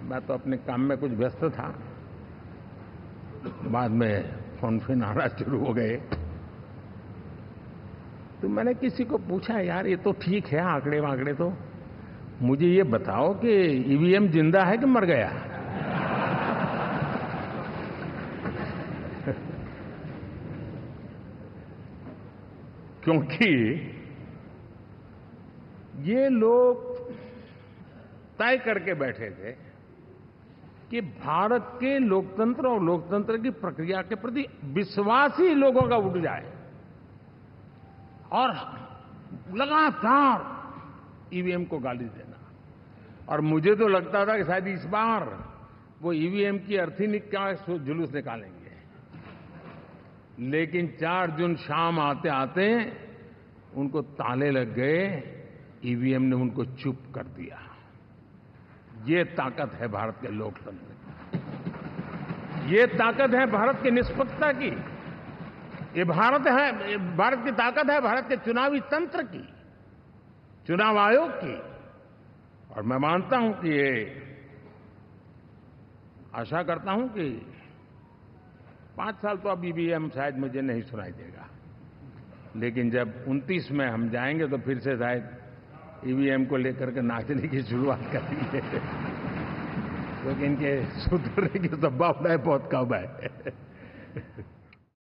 मैं तो अपने काम में कुछ व्यस्त था। बाद में फोन आना शुरू हो गए। तो मैंने किसी को पूछा, यार ये तो ठीक है आंकड़े वांकड़े, तो मुझे ये बताओ कि ईवीएम जिंदा है कि मर गया? क्योंकि ये लोग तय करके बैठे थे कि भारत के लोकतंत्र और लोकतंत्र की प्रक्रिया के प्रति विश्वास ही लोगों का उठ जाए, और लगातार ईवीएम को गाली देना। और मुझे तो लगता था कि शायद इस बार वो ईवीएम की अर्थी का जुलूस निकालेंगे, लेकिन 4 जून शाम आते आते उनको ताले लग गए, ईवीएम ने उनको चुप कर दिया। ये ताकत है भारत के लोकतंत्र की, ये ताकत है भारत की निष्पक्षता की, ये भारत की ताकत है भारत के चुनावी तंत्र की, चुनाव आयोग की। और मैं मानता हूं कि ये आशा करता हूं कि 5 साल तो अब ईवीएम शायद मुझे नहीं सुनाई देगा, लेकिन जब 29 में हम जाएंगे तो फिर से शायद ईवीएम को लेकर के नाचने की शुरुआत करेंगे, क्योंकि इनके सुधरने की संभावनाएं बहुत कम है।